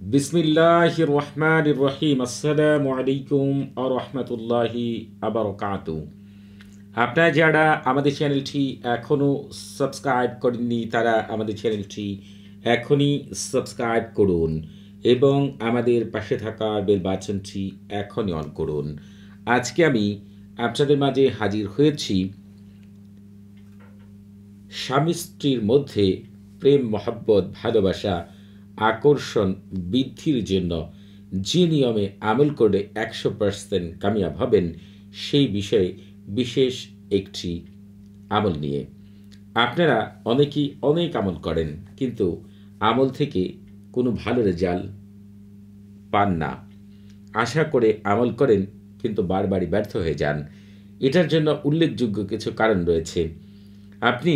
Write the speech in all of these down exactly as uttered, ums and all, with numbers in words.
বিসমিল্লাহির রহমানির রহিম। আসসালামু আলাইকুম ওয়া রাহমাতুল্লাহি ওয়া বারাকাতুহু। আপনারা যারা আমাদের চ্যানেলটি এখনও সাবস্ক্রাইব করেননি তারা আমাদের চ্যানেলটি এখনই সাবস্ক্রাইব করুন এবং আমাদের পাশে থাকা বেল বাটনটি এখনই অন করুন। আজকে আমি আপনাদের মাঝে হাজির হয়েছি স্বামী স্ত্রীর মধ্যে প্রেম, মহব্বত, ভালোবাসা, আকর্ষণ বৃদ্ধির জন্য যে নিয়মে আমল করে একশো পার্সেন্ট কামিয়াব হবেন সেই বিষয়ে বিশেষ একটি আমল নিয়ে। আপনারা অনেকেই অনেক আমল করেন, কিন্তু আমল থেকে কোনো ভালো রেজাল্ট পান না। আশা করে আমল করেন কিন্তু বারবারই ব্যর্থ হয়ে যান। এটার জন্য উল্লেখযোগ্য কিছু কারণ রয়েছে। আপনি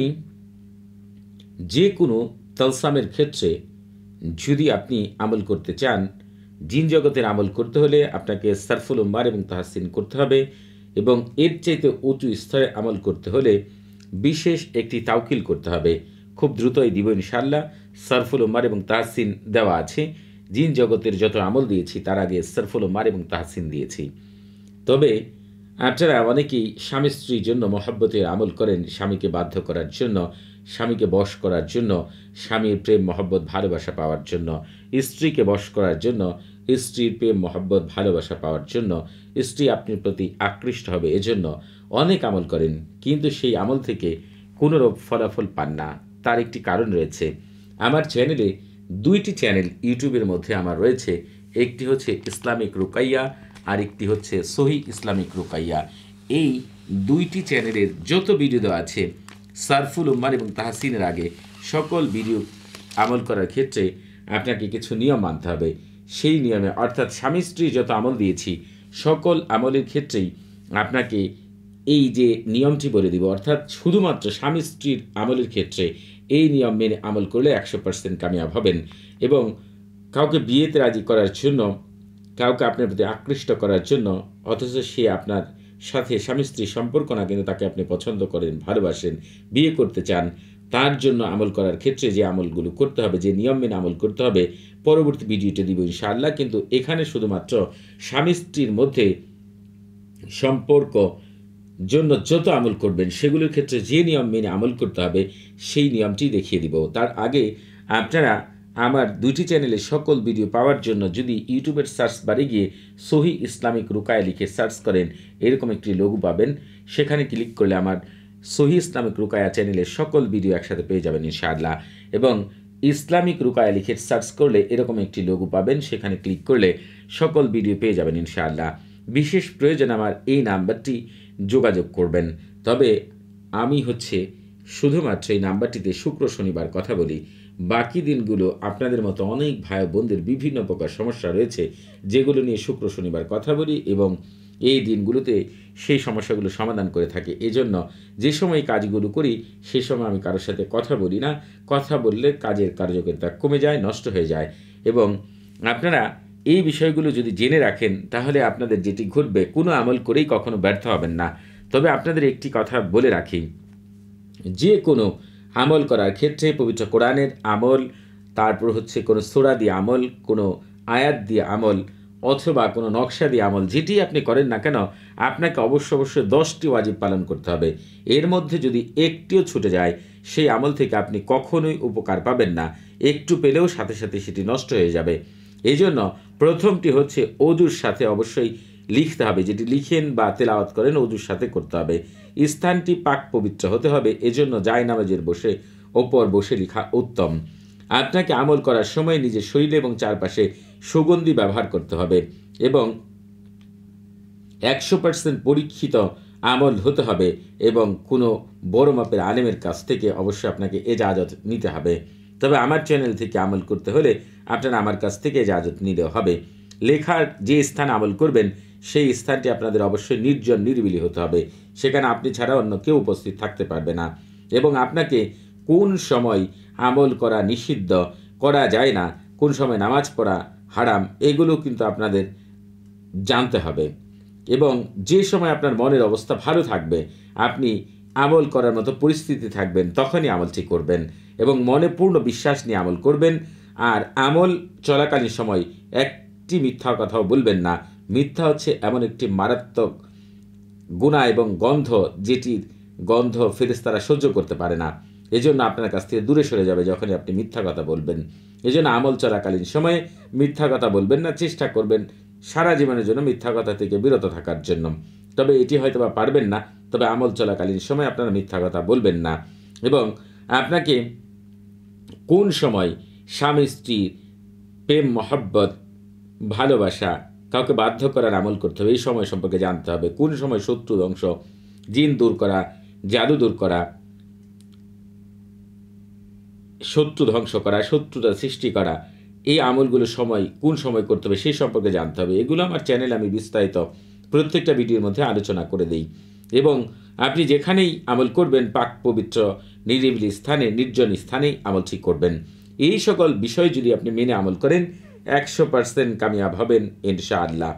যে কোনো তালসামের ক্ষেত্রে যদি আপনি আমল করতে চান, জিন জগতের আমল করতে হলে আপনাকে সারফুল উম্মার এবং তাহসিন করতে হবে, এবং এর চাইতে উঁচু স্তরে আমল করতে হলে বিশেষ একটি তাওকিল করতে হবে। খুব দ্রুতই দিব ইনশাআল্লাহ। সারফুল উম্মার এবং তাহসিন দেওয়া আছে। জিন জগতের যত আমল দিয়েছি তার আগে সারফুল উম্মার এবং তাহসিন দিয়েছি। তবে আপনারা অনেকেই স্বামী স্ত্রীর জন্য মহব্বতের আমল করেন, স্বামীকে বাধ্য করার জন্য, স্বামীকে বশ করার জন্য, স্বামীর প্রেম মহব্বত ভালোবাসা পাওয়ার জন্য, স্ত্রীকে বশ করার জন্য, স্ত্রীর প্রেম মহব্বত ভালোবাসা পাওয়ার জন্য, স্ত্রী আপনার প্রতি আকৃষ্ট হবে এজন্য অনেক আমল করেন, কিন্তু সেই আমল থেকে কোনোরূপ ফলাফল পান না। তার একটি কারণ রয়েছে। আমার চ্যানেলে দুইটি চ্যানেল ইউটিউবের মধ্যে আমার রয়েছে। একটি হচ্ছে ইসলামিক রুকাইয়া, আর একটি হচ্ছে সহি ইসলামিক রুকাইয়া। এই দুইটি চ্যানেলের যত ভিডিও দেওয়া আছে সারফুল উম্মার এবং তাহসিনের আগে সকল ভিডিও আমল করার ক্ষেত্রে আপনাকে কিছু নিয়ম মানতে হবে। সেই নিয়মে, অর্থাৎ স্বামী স্ত্রী যত আমল দিয়েছি সকল আমলের ক্ষেত্রেই আপনাকে এই যে নিয়মটি বলে দিব, অর্থাৎ শুধুমাত্র স্বামী স্ত্রীর আমলের ক্ষেত্রে এই নিয়ম মেনে আমল করলে একশো পার্সেন্ট কামিয়াব হবেন। এবং কাউকে বিয়েতে রাজি করার জন্য, কাউকে আপনার প্রতি আকৃষ্ট করার জন্য, অথচ সে আপনার সাথে স্বামী স্ত্রীর সম্পর্ক না, কিন্তু তাকে আপনি পছন্দ করেন, ভালোবাসেন, বিয়ে করতে চান, তার জন্য আমল করার ক্ষেত্রে যে আমলগুলো করতে হবে, যে নিয়ম মেনে আমল করতে হবে, পরবর্তী ভিডিওতে দিব ইনশাআল্লাহ। কিন্তু এখানে শুধুমাত্র স্বামী স্ত্রীর মধ্যে সম্পর্ক জন্য যত আমল করবেন সেগুলোর ক্ষেত্রে যে নিয়ম মেনে আমল করতে হবে সেই নিয়মটি দেখিয়ে দিব। তার আগে আপনারা আমার দুটি চ্যানেলে সকল ভিডিও পাওয়ার জন্য যদি ইউটিউবের সার্চ বারে গিয়ে সহি ইসলামিক রুকায়া লিখে সার্চ করেন, এরকম একটি লোগো পাবেন। সেখানে ক্লিক করলে আমার সহি ইসলামিক রুকায়া চ্যানেলের সকল ভিডিও একসাথে পেয়ে যাবেন ইনশাআল্লাহ। এবং ইসলামিক রুকায়া লিখে সার্চ করলে এরকম একটি লোগো পাবেন, সেখানে ক্লিক করলে সকল ভিডিও পেয়ে যাবেন ইনশাআল্লাহ। বিশেষ প্রয়োজন আমার এই নাম্বারটি যোগাযোগ করবেন। তবে আমি হচ্ছে শুধুমাত্র এই নাম্বারটিতে শুক্র শনিবার কথা বলি। বাকি দিনগুলো আপনাদের মতো অনেক ভাই বোনদের বিভিন্ন প্রকার সমস্যা রয়েছে, যেগুলো নিয়ে শুক্র শনিবার কথা বলি এবং এই দিনগুলোতে সেই সমস্যাগুলো সমাধান করে থাকি। এজন্য যে সময় কাজগুলো করি সে সময় আমি কারোর সাথে কথা বলি না। কথা বললে কাজের কার্যকারিতা কমে যায়, নষ্ট হয়ে যায়। এবং আপনারা এই বিষয়গুলো যদি জেনে রাখেন তাহলে আপনাদের যেটি ঘটবে, কোনো আমল করেই কখনো ব্যর্থ হবেন না। তবে আপনাদের একটি কথা বলে রাখি, যে কোনো আমল করার ক্ষেত্রে পবিত্র কোরআনের আমল, তারপর হচ্ছে কোনো সূরা দিয়ে আমল, কোনো আয়াত দিয়ে আমল, অথবা কোনো নকশা দিয়ে আমল, যেটি আপনি করেন না কেন আপনাকে অবশ্য অবশ্যই দশটি ওয়াজিব পালন করতে হবে। এর মধ্যে যদি একটিও ছুটে যায় সেই আমল থেকে আপনি কখনোই উপকার পাবেন না। একটু পেলেও সাথে সাথে সেটি নষ্ট হয়ে যাবে। এই জন্য প্রথমটি হচ্ছে অজুর সাথে অবশ্যই লিখতে হবে, যেটি লিখেন বা তেলাওয়াত করেন অজুর সাথে করতে হবে। স্থানটি পাক পবিত্র হতে হবে, এজন্য জায়নামাজের বসে ওপর বসে লেখা উত্তম। আপনাকে আমল করার সময় নিজের শরীরে এবং চারপাশে সুগন্ধি ব্যবহার করতে হবে এবং একশো পার্সেন্ট পরীক্ষিত আমল হতে হবে, এবং কোনো বড় মাপের আলেমের কাছ থেকে অবশ্যই আপনাকে এজাজত নিতে হবে। তবে আমার চ্যানেল থেকে আমল করতে হলে আপনারা আমার কাছ থেকে এজাজত নিতে হবে। লেখার যে স্থান আমল করবেন সেই স্থানটি আপনাদের অবশ্যই নির্জন নিরিবিলি হতে হবে, সেখানে আপনি ছাড়া অন্য কেউ উপস্থিত থাকতে পারবে না। এবং আপনাকে কোন সময় আমল করা নিষিদ্ধ, করা যায় না, কোন সময় নামাজ পড়া হারাম, এগুলো কিন্তু আপনাদের জানতে হবে। এবং যে সময় আপনার মনের অবস্থা ভালো থাকবে, আপনি আমল করার মতো পরিস্থিতি থাকবেন, তখনই আমলটি করবেন এবং মনে পূর্ণ বিশ্বাস নিয়ে আমল করবেন। আর আমল চলাকালীন সময় একটি মিথ্যা কথাও বলবেন না। মিথ্যা হচ্ছে এমন একটি মারাত্মক গুনাহ এবং গন্ধ, যেটির গন্ধ ফেরেশতারা সহ্য করতে পারে না। এজন্য আপনার কাছ থেকে দূরে সরে যাবে যখনই আপনি মিথ্যা কথা বলবেন। এজন্য আমল চলাকালীন সময়ে মিথ্যা কথা বলবেন না, চেষ্টা করবেন সারা জীবনের জন্য মিথ্যা কথা থেকে বিরত থাকার জন্য। তবে এটি হয়তো বা পারবেন না, তবে আমল চলাকালীন সময় আপনারা মিথ্যা কথা বলবেন না। এবং আপনাকে কোন সময় স্বামী স্ত্রী প্রেম মহব্বত ভালোবাসা কাউকে বাধ্য করার আমল করতে হবে, এই সময় সম্পর্কে জানতে হবে। কোন সময় শত্রু ধ্বংস, জিন দূর করা, জাদু দূর করা, শত্রু ধ্বংস করা, শত্রুতা সৃষ্টি করা, এই আমলগুলো সময় কোন সময় করতে হবে সেই সম্পর্কে জানতে হবে। এগুলো আমার চ্যানেলে আমি বিস্তারিত প্রত্যেকটা ভিডিওর মধ্যে আলোচনা করে দিই। এবং আপনি যেখানেই আমল করবেন পাক পবিত্র নিরিবিলি স্থানে, নির্জন স্থানেই আমল ঠিক করবেন। এই সকল বিষয় যদি আপনি মেনে আমল করেন একশো পার্সেন্ট কামিয়াব হবেন ইনশাআল্লাহ।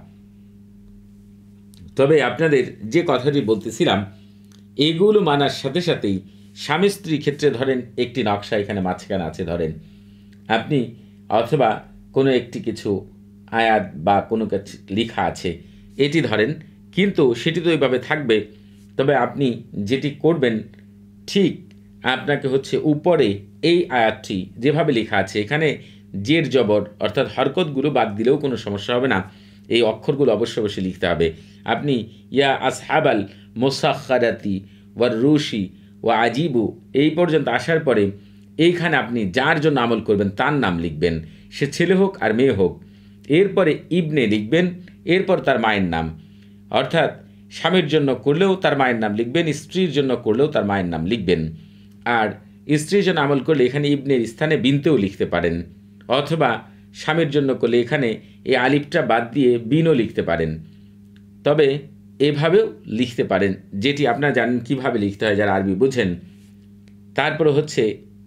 তবে আপনাদের যে কথাটি বলতেছিলাম, এগুলো মানার সাথে সাথেই স্বামী স্ত্রী ক্ষেত্রে ধরেন একটি নকশা এখানে মাঝখানে আছে, ধরেন আপনি অথবা কোনো একটি কিছু আয়াত বা কোনো কিছু লেখা আছে, এটি ধরেন, কিন্তু সেটি তো এইভাবে থাকবে। তবে আপনি যেটি করবেন, ঠিক আপনাকে হচ্ছে উপরে এই আয়াতটি যেভাবে লেখা আছে, এখানে জের জবর অর্থাৎ হরকতগুলো বাদ দিলেও কোনো সমস্যা হবে না, এই অক্ষরগুলো অবশ্যই অবশ্যই লিখতে হবে। আপনি ইয়া আসহাবাল মুসাখখারাতি ওয়ার রুশি ওয়া আজিবু এই পর্যন্ত আসার পরে এইখানে আপনি যার জন্য আমল করবেন তার নাম লিখবেন, সে ছেলে হোক আর মেয়ে হোক। এরপরে ইবনে লিখবেন, এরপর তার মায়ের নাম, অর্থাৎ স্বামীর জন্য করলেও তার মায়ের নাম লিখবেন, স্ত্রীর জন্য করলেও তার মায়ের নাম লিখবেন। আর স্ত্রীর জন্য আমল করলে এখানে ইবনের স্থানে বিনতেও লিখতে পারেন, অথবা স্বামীর জন্য করলে এখানে এই আলিফটা বাদ দিয়ে বিনও লিখতে পারেন। তবে এভাবেও লিখতে পারেন, যেটি আপনারা জানেন কিভাবে লিখতে হয় যারা আরবি বুঝেন। তারপরে হচ্ছে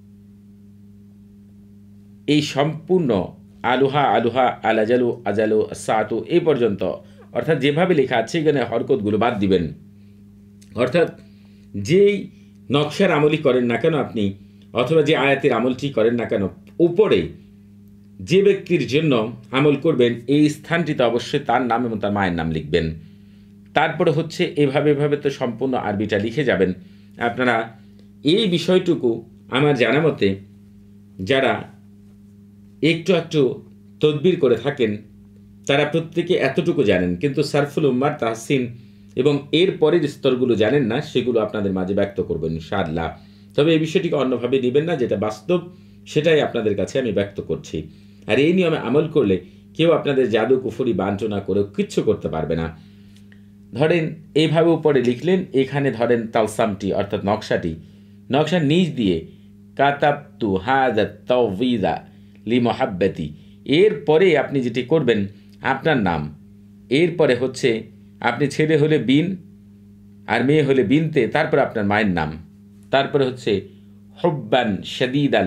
এই সম্পূর্ণ আলুহা আলুহা আলাজালু আজালু সাতু এই পর্যন্ত, অর্থাৎ যেভাবে লেখা আছে এখানে হরকতগুলো বাদ দিবেন। অর্থাৎ যেই নকশার আমলই করেন না কেন আপনি, অথবা যে আয়াতের আমলটি করেন না কেন, উপরে যে ব্যক্তির জন্য আমল করবেন এই স্থানটিতে অবশ্যই তার নাম এবং তার মায়ের নাম লিখবেন। তারপরে হচ্ছে এভাবে এভাবে তো সম্পূর্ণ আরবিটা লিখে যাবেন। আপনারা এই বিষয়টুকু আমার জানা মতে যারা একটু একটু তদবির করে থাকেন তারা প্রত্যেকে এতটুকু জানেন, কিন্তু সারফুল উম্মার তাহসিন এবং এর পরের স্তরগুলো জানেন না, সেগুলো আপনাদের মাঝে ব্যক্ত করবেন ইনশাআল্লাহ। তবে এই বিষয়টিকে অন্যভাবে নেবেন না, যেটা বাস্তব সেটাই আপনাদের কাছে আমি ব্যক্ত করছি। আর এই নিয়মে আমল করলে কেউ আপনাদের জাদু কুফরি বাঞ্ছনা করেও কিচ্ছু করতে পারবে না। ধরেন এইভাবে উপরে লিখলেন, এখানে ধরেন তালসামটি অর্থাৎ নকশাটি, নকশার নিচ দিয়ে কাতাবতু হাযা তাওযীদা লি মুহাব্বতি, এরপরে আপনি যেটি করবেন আপনার নাম, এরপরে হচ্ছে আপনি ছেলে হলে বিন আর মেয়ে হলে বিনতে, তারপর আপনার মায়ের নাম, তারপরে হচ্ছে হুব্বান শাদীদাল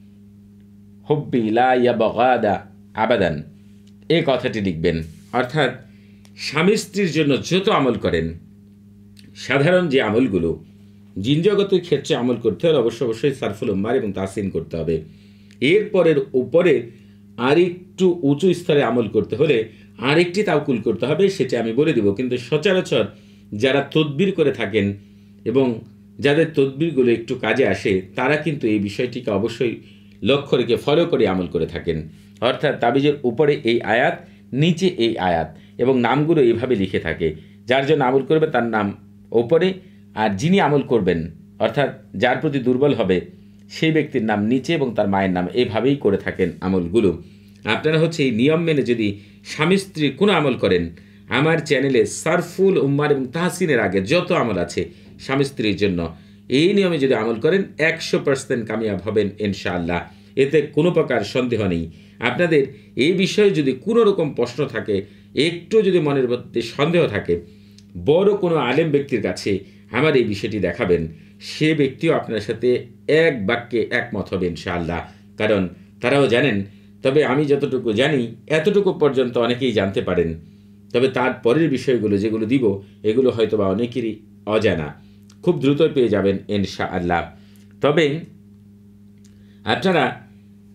হুব্বি লা ইয়াবগাদা আবাদান, এই কথাটি লিখবেন। অর্থাৎ স্বামী স্ত্রীর জন্য যত আমল করেন, সাধারণ যে আমলগুলো জিনজগতের ক্ষেত্রে আমল করতে হলে অবশ্য অবশ্যই সারফুল উম্মার এবং তাহসিন করতে হবে। এরপরের উপরে আরেকটু উঁচু স্তরে আমল করতে হলে আরেকটি তাওকুল করতে হবে, সেটা আমি বলে দেব। কিন্তু সচরাচর যারা তদবির করে থাকেন এবং যাদের তদবিরগুলো একটু কাজে আসে, তারা কিন্তু এই বিষয়টিকে অবশ্যই লক্ষ্য রেখে ফলো করে আমল করে থাকেন। অর্থাৎ তাবিজের উপরে এই আয়াত, নিচে এই আয়াত এবং নামগুলো এইভাবে লিখে থাকে। যার জন্য আমল করবে তার নাম ওপরে, আর যিনি আমল করবেন অর্থাৎ যার প্রতি দুর্বল হবে সেই ব্যক্তির নাম নিচে এবং তার মায়ের নাম, এইভাবেই করে থাকেন আমলগুলো। আপনারা হচ্ছে এই নিয়ম মেনে যদি স্বামী স্ত্রীর কোনো আমল করেন, আমার চ্যানেলে সারফুল উম্মার এবং তাহসিনের আগে যত আমল আছে স্বামী স্ত্রীর জন্য, এই নিয়মে যদি আমল করেন একশো পার্সেন্ট কামিয়াব হবেন ইনশাআল্লাহ, এতে কোনো প্রকার সন্দেহ নেই। আপনাদের এই বিষয়ে যদি কোনো রকম প্রশ্ন থাকে, একটু যদি মনের মধ্যে সন্দেহ থাকে, বড় কোনো আলেম ব্যক্তির কাছে আমার এই বিষয়টি দেখাবেন, সে ব্যক্তিও আপনার সাথে এক বাক্যে একমত হবে ইনশাআল্লাহ, কারণ তারাও জানেন। তবে আমি যতটুকু জানি এতটুকু পর্যন্ত অনেকেই জানতে পারেন, তবে তার পরের বিষয়গুলো যেগুলো দিব এগুলো হয়তো বা অনেকেরই অজানা, খুব দ্রুত পেয়ে যাবেন ইনশাআল্লাহ। তবে আপনারা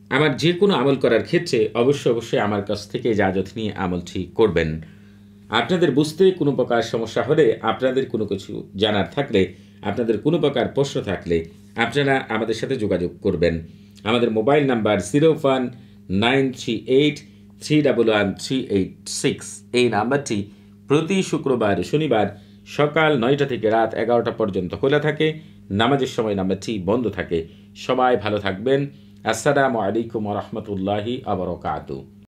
আমার যে কোনো আমল করার ক্ষেত্রে অবশ্যই অবশ্যই আমার কাছ থেকে ইজাজত নিয়ে আমলটি করবেন। আপনাদের বুঝতে কোনো প্রকার সমস্যা হলে, আপনাদের কোনো কিছু জানার থাকলে, আপনাদের কোনো প্রকার প্রশ্ন থাকলে আপনারা আমাদের সাথে যোগাযোগ করবেন। আমাদের mobile number zero one nine three eight three double one three eight six. এই নাম্বারটি প্রতি শুক্রবার শনিবার সকাল নয়টা থেকে রাত এগারোটা পর্যন্ত খোলা থাকে। নামাজের সময় নাম্বারটি বন্ধ থাকে। সবাই ভালো থাকবেন। আসসালামু আলাইকুম ওয়া রাহমাতুল্লাহি ওয়া বারাকাতুহু।